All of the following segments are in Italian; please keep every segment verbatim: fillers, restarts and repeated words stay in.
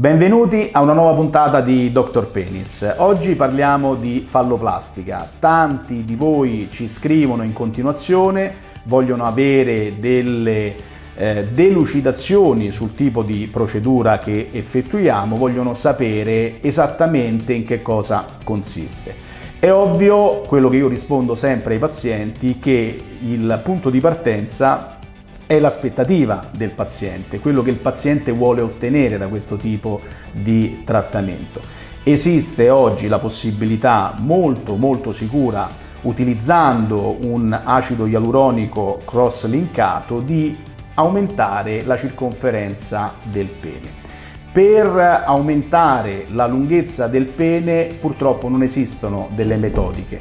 Benvenuti a una nuova puntata di Doctor Penis. Oggi parliamo di falloplastica. Tanti di voi ci scrivono in continuazione, vogliono avere delle eh, delucidazioni sul tipo di procedura che effettuiamo, vogliono sapere esattamente in che cosa consiste. È ovvio, quello che io rispondo sempre ai pazienti, che il punto di partenza è l'aspettativa del paziente, quello che il paziente vuole ottenere da questo tipo di trattamento. Esiste oggi la possibilità molto molto sicura, utilizzando un acido ialuronico cross-linkato, di aumentare la circonferenza del pene. Per aumentare la lunghezza del pene purtroppo non esistono delle metodiche.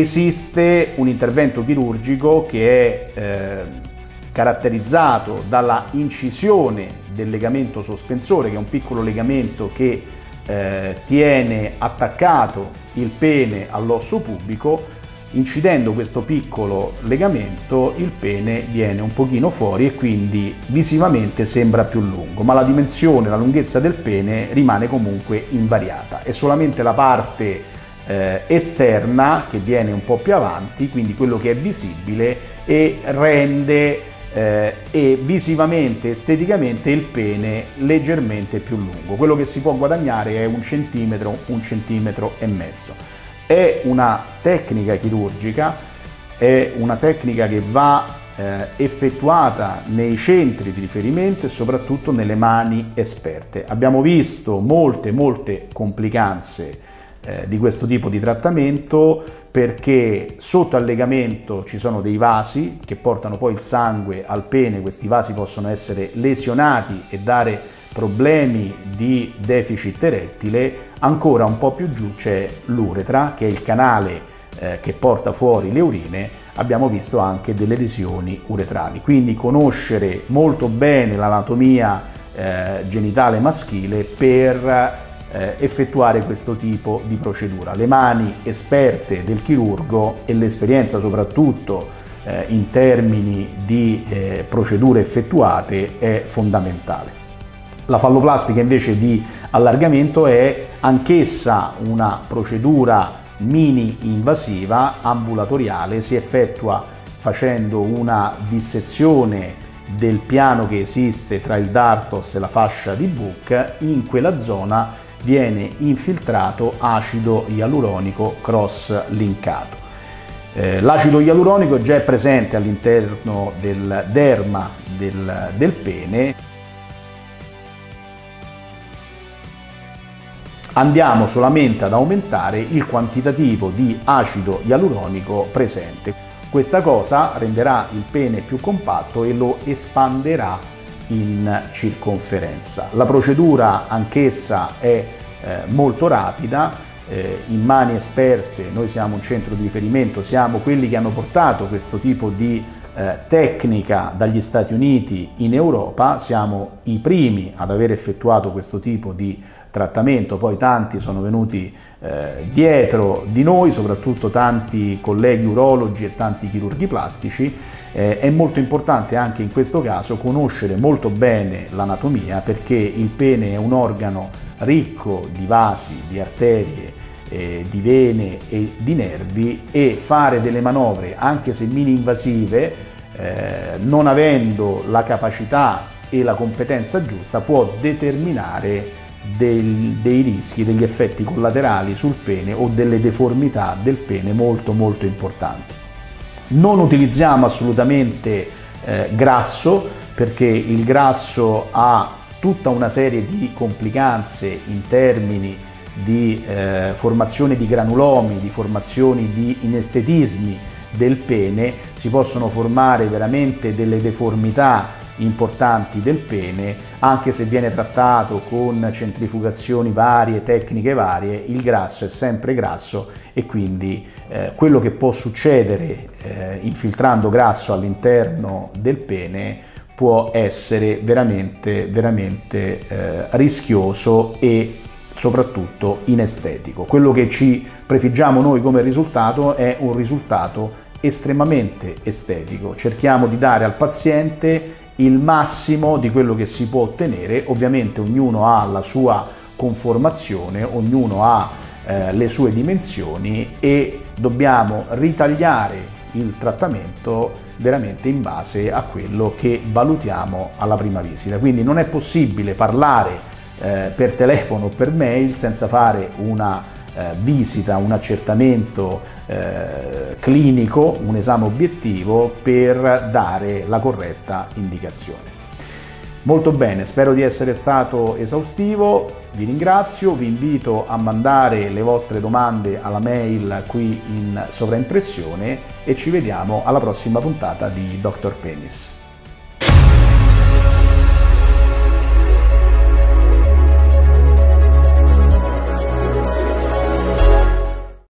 Esiste un intervento chirurgico che è eh, caratterizzato dalla incisione del legamento sospensore, che è un piccolo legamento che eh, tiene attaccato il pene all'osso pubico. Incidendo questo piccolo legamento, il pene viene un pochino fuori e quindi visivamente sembra più lungo, ma la dimensione, la lunghezza del pene rimane comunque invariata. È solamente la parte eh, esterna che viene un po' più avanti, quindi quello che è visibile, e rende Eh, e visivamente, esteticamente, il pene leggermente più lungo. Quello che si può guadagnare è un centimetro, un centimetro e mezzo. È una tecnica chirurgica, è una tecnica che va eh, effettuata nei centri di riferimento e soprattutto nelle mani esperte. Abbiamo visto molte, molte complicanze eh, di questo tipo di trattamento, perché sotto al legamento ci sono dei vasi che portano poi il sangue al pene. Questi vasi possono essere lesionati e dare problemi di deficit erettile. Ancora un po' più giù c'è l'uretra, che è il canale eh, che porta fuori le urine. Abbiamo visto anche delle lesioni uretrali, quindi conoscere molto bene l'anatomia eh, genitale maschile per Eh, effettuare questo tipo di procedura. Le mani esperte del chirurgo e l'esperienza soprattutto eh, in termini di eh, procedure effettuate è fondamentale. La falloplastica invece di allargamento è anch'essa una procedura mini invasiva, ambulatoriale. Si effettua facendo una dissezione del piano che esiste tra il dartos e la fascia di Buch. In quella zona viene infiltrato acido ialuronico cross-linkato. Eh, l'acido ialuronico già è presente all'interno del derma del, del pene. Andiamo solamente ad aumentare il quantitativo di acido ialuronico presente. Questa cosa renderà il pene più compatto e lo espanderà in circonferenza. La procedura anch'essa è eh, molto rapida, eh, in mani esperte. Noi siamo un centro di riferimento, siamo quelli che hanno portato questo tipo di eh, tecnica dagli Stati Uniti in Europa, siamo i primi ad aver effettuato questo tipo di trattamento, poi tanti sono venuti eh, dietro di noi, soprattutto tanti colleghi urologi e tanti chirurghi plastici. Eh, è molto importante anche in questo caso conoscere molto bene l'anatomia, perché il pene è un organo ricco di vasi, di arterie, eh, di vene e di nervi, e fare delle manovre, anche se mini invasive, eh, non avendo la capacità e la competenza giusta, può determinare del, dei rischi, degli effetti collaterali sul pene o delle deformità del pene molto molto importanti. Non utilizziamo assolutamente eh, grasso, perché il grasso ha tutta una serie di complicanze in termini di eh, formazione di granulomi, di formazioni di inestetismi del pene. Si possono formare veramente delle deformità importanti del pene, anche se viene trattato con centrifugazioni varie, tecniche varie. Il grasso è sempre grasso, e quindi eh, quello che può succedere eh, infiltrando grasso all'interno del pene può essere veramente, veramente eh, rischioso e soprattutto inestetico. Quello che ci prefiggiamo noi come risultato è un risultato estremamente estetico. Cerchiamo di dare al paziente il massimo di quello che si può ottenere. Ovviamente ognuno ha la sua conformazione, ognuno ha eh, le sue dimensioni e dobbiamo ritagliare il trattamento veramente in base a quello che valutiamo alla prima visita. Quindi non è possibile parlare eh, per telefono o per mail senza fare una eh, visita, un accertamento eh, clinico, un esame obiettivo per dare la corretta indicazione. Molto bene, spero di essere stato esaustivo, vi ringrazio, vi invito a mandare le vostre domande alla mail qui in sovraimpressione e ci vediamo alla prossima puntata di doctor Penis.